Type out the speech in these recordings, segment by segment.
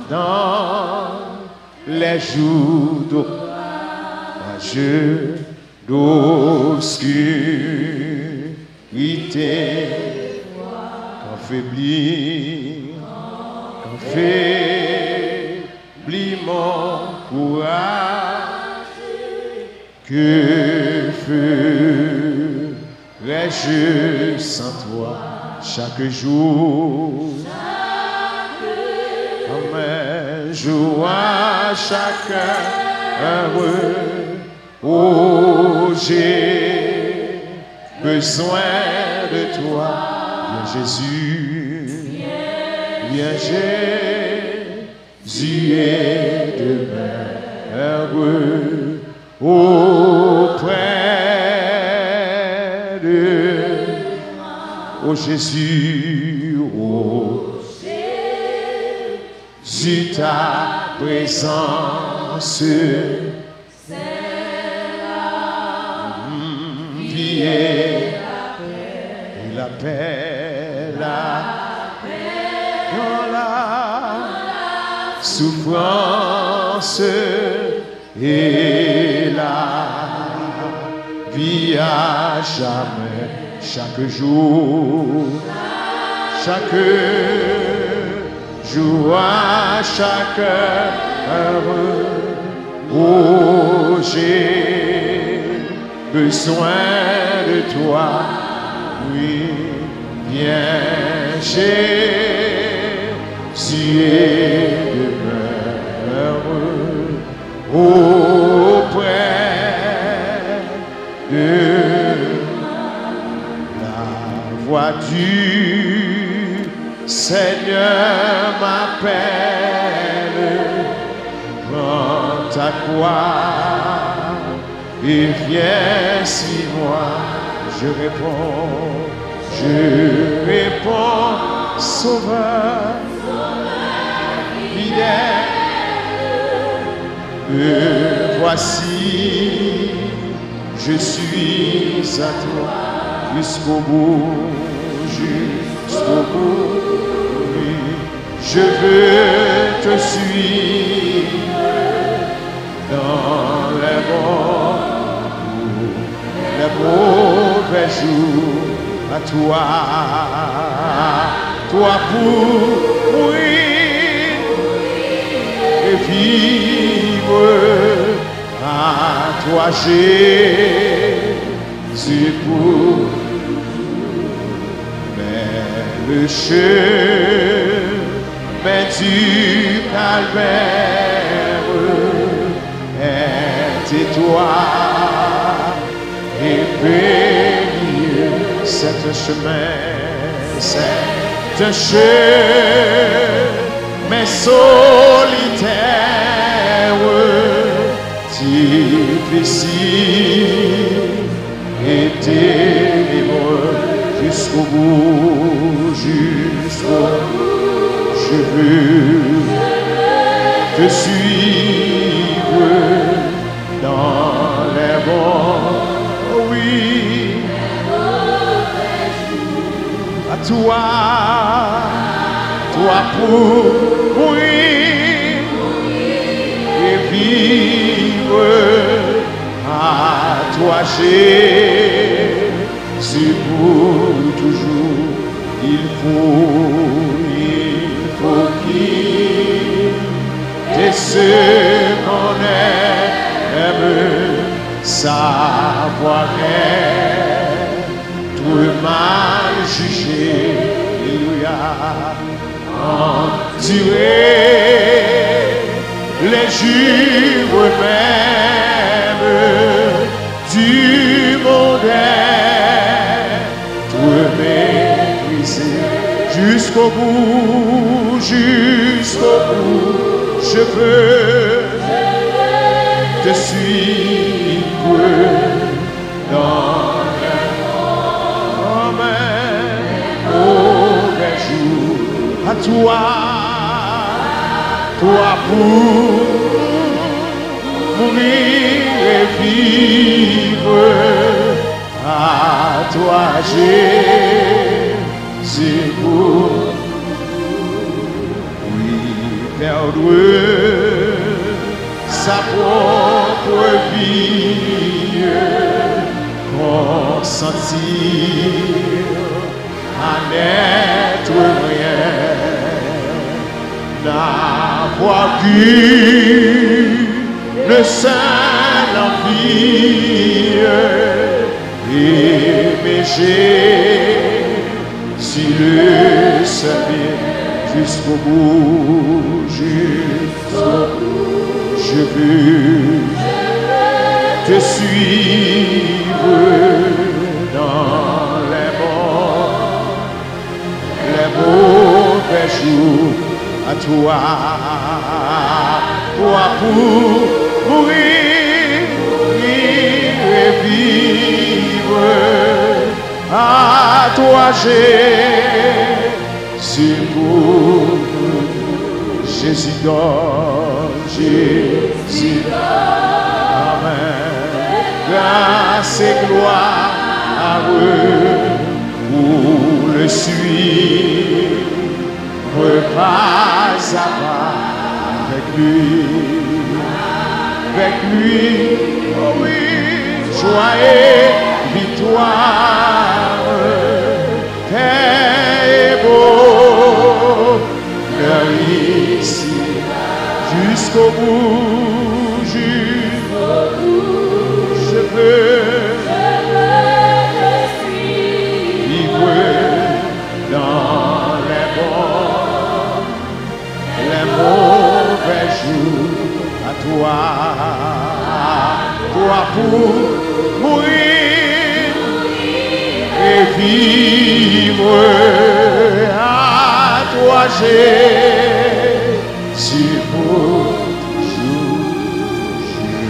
dans les jours d'orageux, d'obscurité, quand faiblit mon courage, que ferais-je sans toi chaque jour? Amen. Jour à chaque heure, oh, j'ai besoin de toi. Viens Jésus, viens Jésus et demeure auprès de oh Jésus, oh Jésus, ta présence vie et la paix, dans la souffrance et la vie à jamais, chaque jour à chaque heure, oh, j'ai besoin de toi, oui, viens Jésus et demeure auprès de la voix du Seigneur m'appelle, prends ta croix et viens suis-moi. Je réponds, Sauveur, fidèle, me voici, je suis à toi jusqu'au bout. Oui, je veux te suivre dans les mauvais jours, à toi pour mourir et vivre, à toi Jésus pour le chemin du calvaire est étroit et pénible. C'est un chemin solitaire, difficile et ténébreux. Jusqu'au bout, je veux te suivre dans les bons, oui, à toi pour mourir et vivre, à toi Jésus pour toujours. Il faut quitter ce qu'on aime, savoir être mal jugé, alléluia, endurer les jours même du monde. Jusqu'au bout, je veux te suivre dans les mauvais jours, à toi pour mourir et vivre, à toi Jésus pour perdre sa propre vie, consentir à n'être rien, n'avoir qu'une seule envie, aimer si le savait jusqu'au bout, je veux te suivre dans les mauvais jours, à toi pour mourir et vivre, à toi Jésus donne, Jésus donne, amen, grâce et gloire à eux pour le suivre pas à pas avec lui, oh oui, joie et victoire, t'es beau, ici, jusqu'au bout, je veux vivre dans les mauvais jours, à toi pour mourir et vivre, à toi Jésus pour toujours.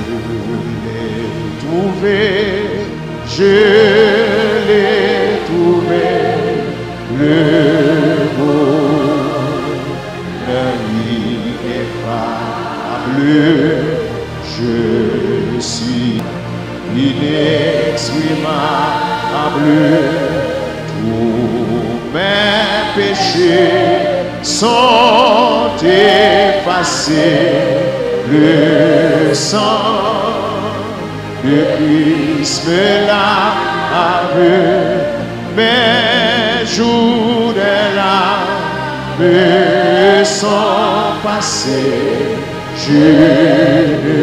Je l'ai trouvé, le bonheur ineffable, je suis inexprimable, tous mes péchés sont effacés, le sang de Christ me lave, mes jours de larmes sont passés, je ne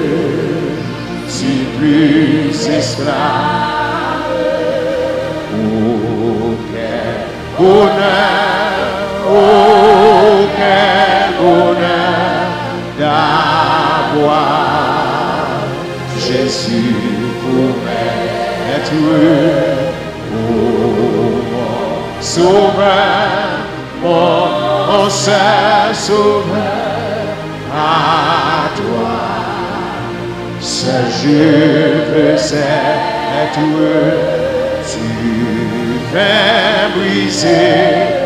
suis plus esclave. Oh, quel bonheur d'avoir Jésus pour être mon sauveur, mon seul sauveur, à toi seul je veux être, tu fais briser,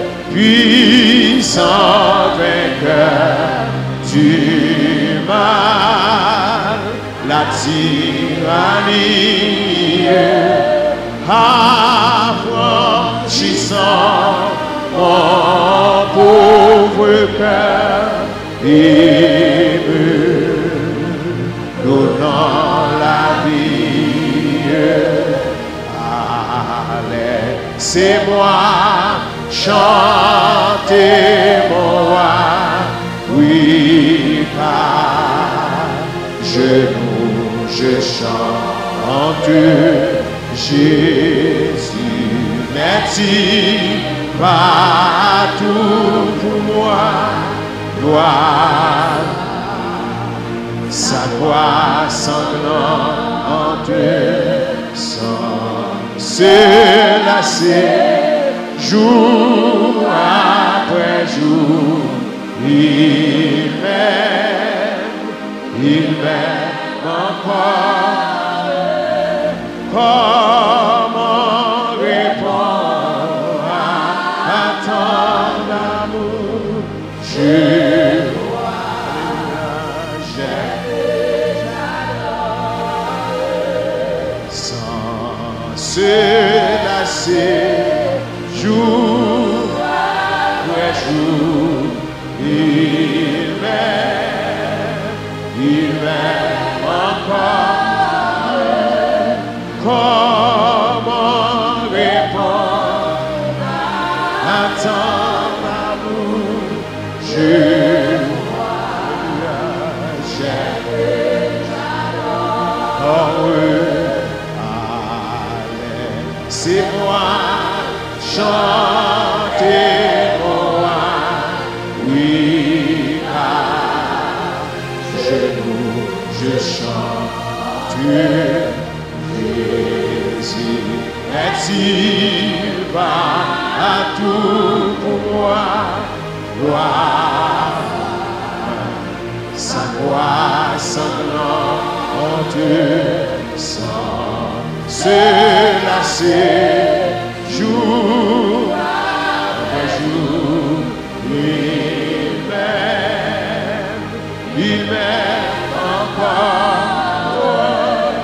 puissant vainqueur du mal, la tyrannie, affranchissant mon pauvre cœur et me donnant la vie. Allez, c'est moi chanter mon roi, oui, car je chante Jésus, n'est-il pas tout pour moi, gloire, sa voix sanglante, sans se lasser, jour après jour, il m'aime encore. Comment répondre à ton amour? Sans se lasser, jour après jour, il je c'est moi, chantez-moi, oui, à genoux, je chante, Jésus est-il pas à tout pour moi, gloire, sa voix sanglante, sans se lasser, jour après jour, il m'aime encore.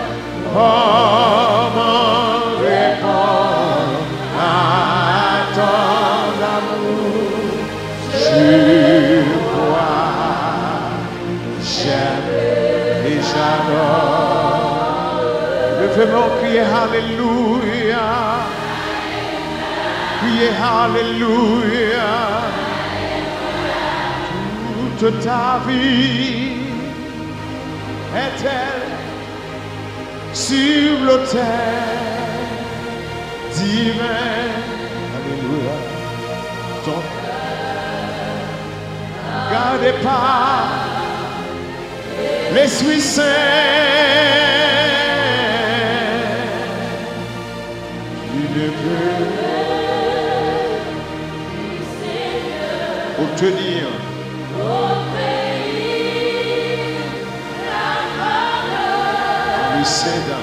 Comment répondre à ton amour? Je crois, j'aime et j'adore. Levez-moi, crier Alléluia. Crier Alléluia. Toute ta vie est-elle sur l'autel divin? Alléluia. Ton gardez pas l'Esprit Saint. Il ne peut obtenir lui cédant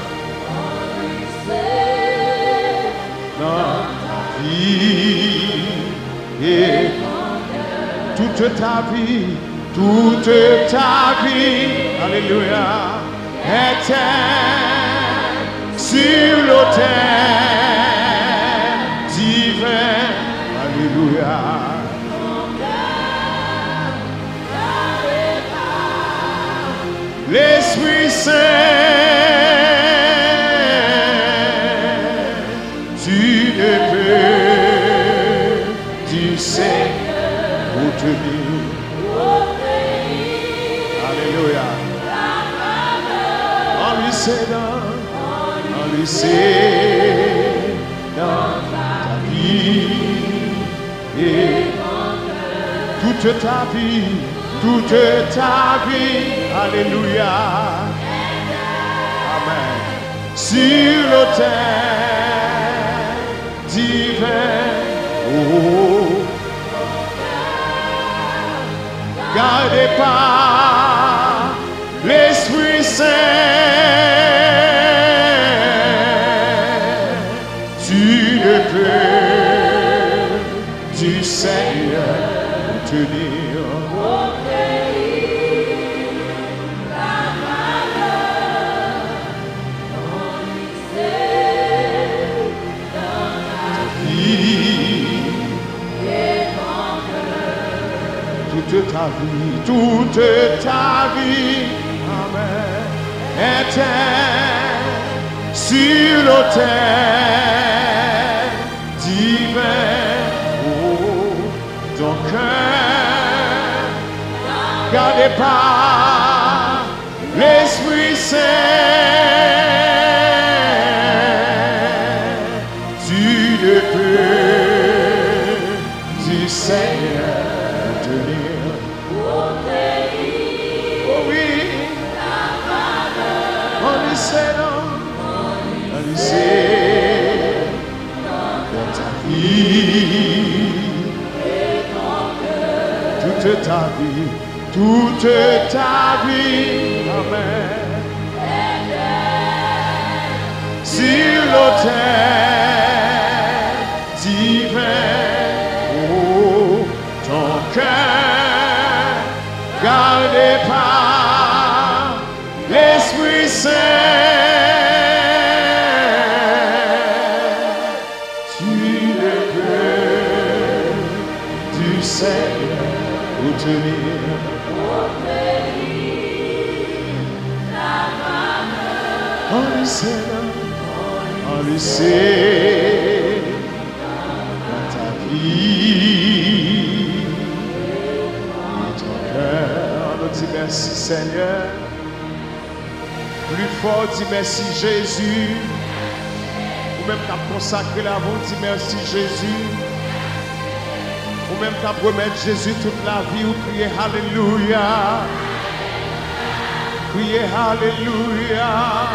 dans ta vie et toute ta vie, alléluia, est-elle sur l'autel divin, alléluia. L'Esprit Saint, tu ne peux, tu sais, obtenir. Alléluia. En lui cédant, dans ta vie et toute ta vie. Alléluia. Amen. Sur l'autel divin, oh, gardez pas l'Esprit Saint, tu ne peux du Seigneur tenir. Toute ta vie, amen, est-elle sur l'autel divin, oh, ton cœur, gardez pas l'Esprit Saint, tu ne peux du Seigneur tenir. Dans ta vie, toute ta vie, amen, sur l'autel divin, oh, ton cœur, gardez pas l'Esprit Saint. En lui c'est dans ta vie nous dit merci Seigneur. Plus fort, dis merci Jésus. Ou même qu'à consacrer la vie, dis merci Jésus. Ou même qu'à promettre Jésus toute la vie, ou crier Alléluia. Crier Alléluia.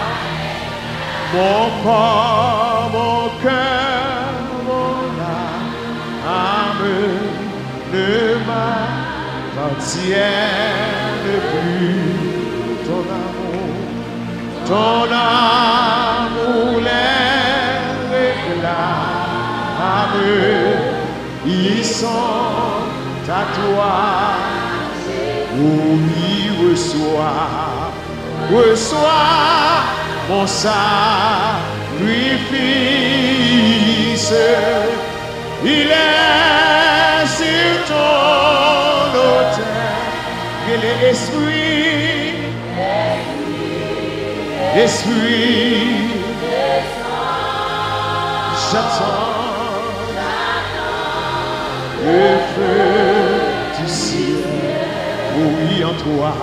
Mon corps, mon cœur, mon âme ne m'appartiennent plus. Ton amour les réclame, ils sont à toi. Oui, reçois mon sacrifice. Il est sur ton autel que l'esprit, j'attends le feu du ciel. Oui, en toi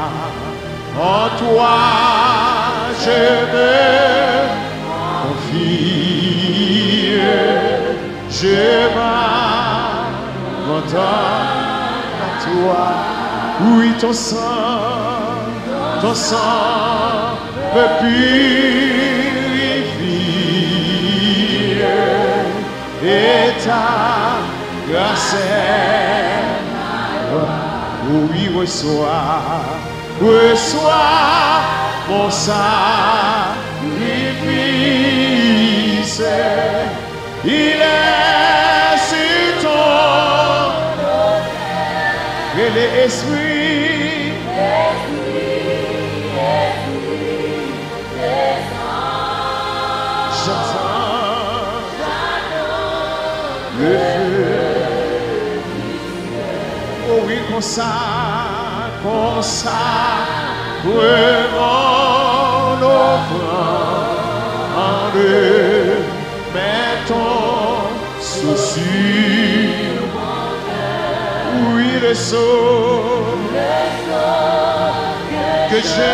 je me confie, je m'abandonne à toi. Oui, ton sang me purifie et ta grâce est ma loi. Oui, reçois mon sacrifice. Il est sur ton et l'esprit. J'attends le feu. Oh oui, consacre mon offrande. Mets ton souci. Oui, le saut que je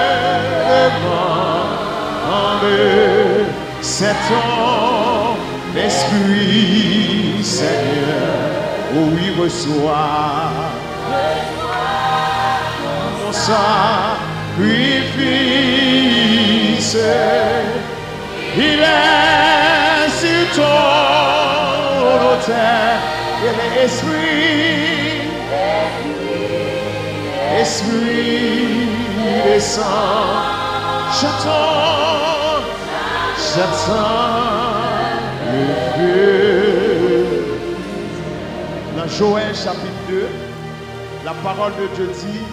demande, c'est ton esprit, Seigneur. Oui, reçois mon sacrifice. Il est sur ton autel et l'esprit descend. J'attends le feu. Dans Joël chapitre 2, la parole de Dieu dit,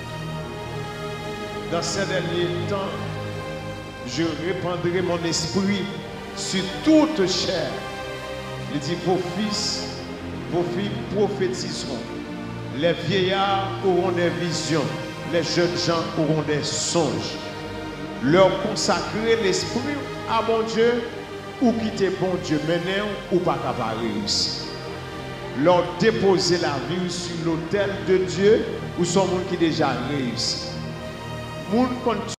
dans ces derniers temps, je répandrai mon esprit sur toute chair. Il dit, vos fils, vos filles prophétiseront. Les vieillards auront des visions. Les jeunes gens auront des songes. Leur consacrer l'esprit à mon Dieu ou quitter bon Dieu maintenant ou pas capable réussir. Leur déposer la vie sur l'autel de Dieu ou son monde qui déjà réussi. Moun kon